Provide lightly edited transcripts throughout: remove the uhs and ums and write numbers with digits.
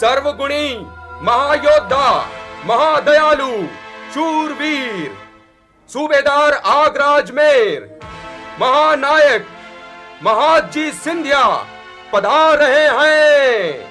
सर्वगुणी, महायोद्धा, महादयालु, शूरवीर सूबेदार आगराज मेर, महानायक महादजी सिंधिया पधार रहे हैं।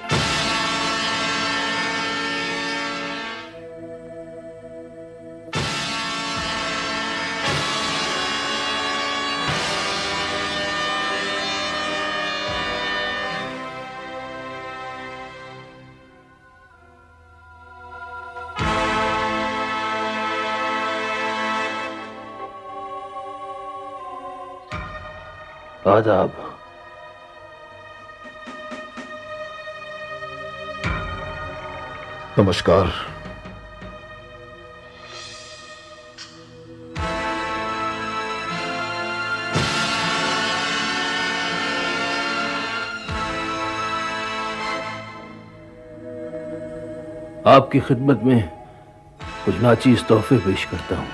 आदाब। नमस्कार। आपकी खिदमत में कुछ नाचीज तोहफे पेश करता हूं।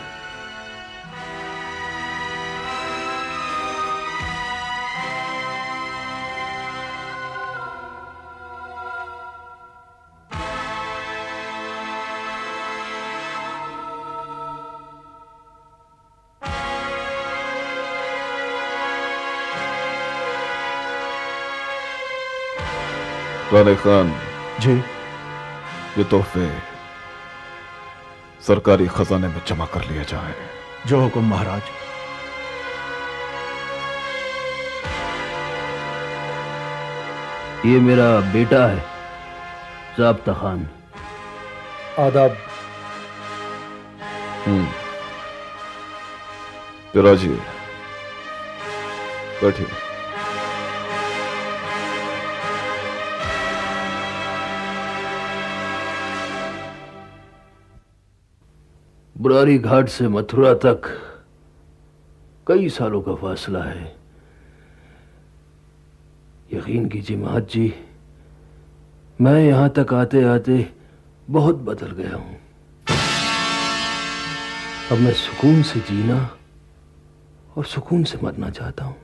राणे खान जी, ये तोहफे सरकारी खजाने में जमा कर लिए जाए। जो हुक्म महाराज। ये मेरा बेटा है, ज़ाब्ता खान। आदाब। पिराजी बैठिए। बुरारी घाट से मथुरा तक कई सालों का फासला है। यकीन कीजिए महाद जी, मैं यहां तक आते आते बहुत बदल गया हूं। अब मैं सुकून से जीना और सुकून से मरना चाहता हूं।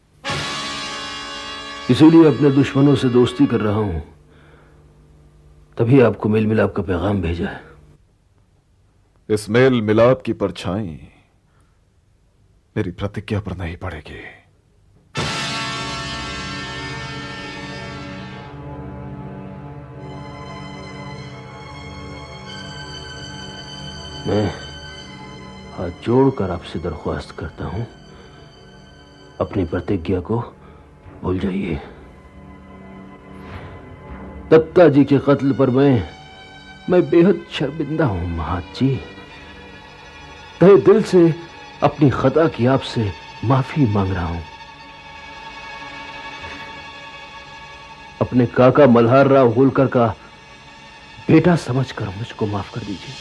इसीलिए अपने दुश्मनों से दोस्ती कर रहा हूं। तभी आपको मेल मिलाप का पैगाम भेजा है। इस मेल मिलाप की परछाई मेरी प्रतिज्ञा पर नहीं पड़ेगी। मैं हाथ जोड़कर आपसे दरख्वास्त करता हूं, अपनी प्रतिज्ञा को भूल जाइए। दत्ता जी के कत्ल पर मैं बेहद शर्मिंदा हूं महाद जी। तहे दिल से अपनी खता की आपसे माफी मांग रहा हूं। अपने काका मल्हार राव होलकर का बेटा समझकर मुझको माफ कर दीजिए।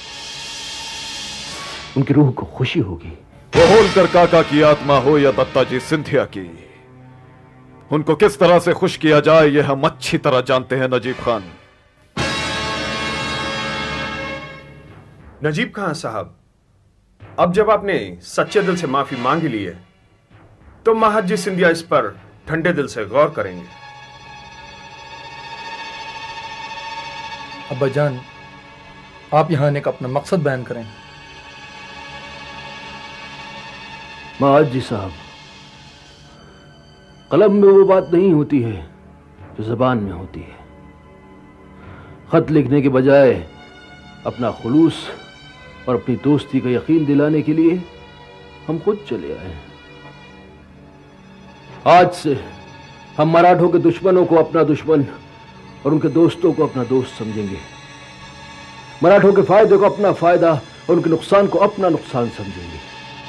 उनकी रूह को खुशी होगी। वो होलकर काका की आत्मा हो या दत्ता जी सिंधिया की, उनको किस तरह से खुश किया जाए यह हम अच्छी तरह जानते हैं नजीब खान। नजीब खान साहब, अब जब आपने सच्चे दिल से माफी मांगी ली है तो महादजी सिंधिया इस पर ठंडे दिल से गौर करेंगे। अब्बाजान, आप यहां आने का अपना मकसद बयान करें। महादजी साहब, कलम में वो बात नहीं होती है जो ज़बान में होती है। खत लिखने के बजाय अपना खुलूस और अपनी दोस्ती का यकीन दिलाने के लिए हम खुद चले आए हैं। आज से हम मराठों के दुश्मनों को अपना दुश्मन और उनके दोस्तों को अपना दोस्त समझेंगे। मराठों के फायदे को अपना फायदा और उनके नुकसान को अपना नुकसान समझेंगे।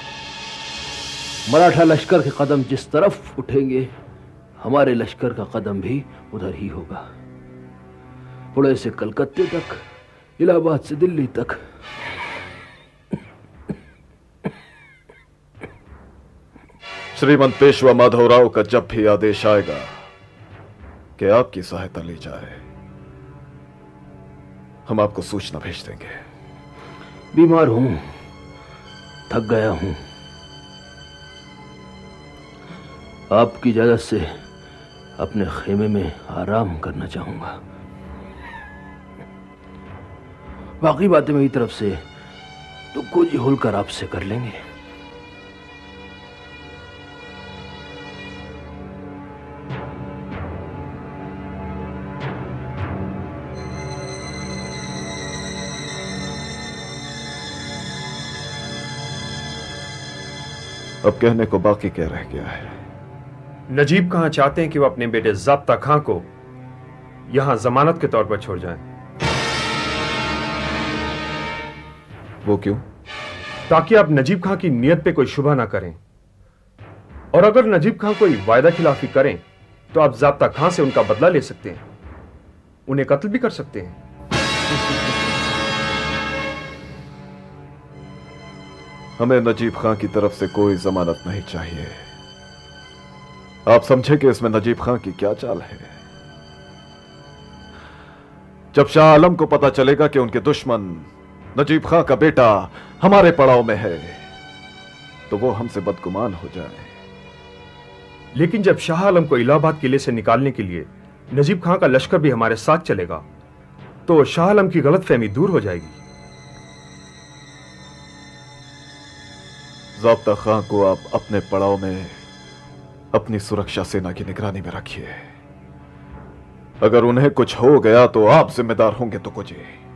मराठा लश्कर के कदम जिस तरफ उठेंगे, हमारे लश्कर का कदम भी उधर ही होगा। पुणे से कलकत्ते तक, इलाहाबाद से दिल्ली तक। श्रीमंत पेशवा माधवराव का जब भी आदेश आएगा कि आपकी सहायता ली जाए, हम आपको सूचना भेज देंगे। बीमार हूं, थक गया हूं। आपकी इजाजत से अपने खेमे में आराम करना चाहूंगा। बाकी बातें मेरी तरफ से तो कुछ होलकर आपसे कर लेंगे। अब कहने को बाकी क्या रह गया है? नजीब खां चाहते हैं कि वो अपने बेटे ज़ाब्ता खां को यहां जमानत के तौर पर छोड़ जाएं। वो क्यों? ताकि आप नजीब खां की नीयत पे कोई शुबह ना करें, और अगर नजीब खां कोई वायदा खिलाफी करें तो आप ज़ाब्ता खां से उनका बदला ले सकते हैं, उन्हें कत्ल भी कर सकते हैं। हमें नजीब खां की तरफ से कोई जमानत नहीं चाहिए। आप समझे कि इसमें नजीब खां की क्या चाल है? जब शाह आलम को पता चलेगा कि उनके दुश्मन नजीब खां का बेटा हमारे पड़ाव में है, तो वो हमसे बदगुमान हो जाए। लेकिन जब शाह आलम को इलाहाबाद किले से निकालने के लिए नजीब खां का लश्कर भी हमारे साथ चलेगा, तो शाह आलम की गलतफहमी दूर हो जाएगी। ज़ाब्ता खां को आप अपने पड़ाव में अपनी सुरक्षा सेना की निगरानी में रखिए। अगर उन्हें कुछ हो गया तो आप जिम्मेदार होंगे तो कुछ।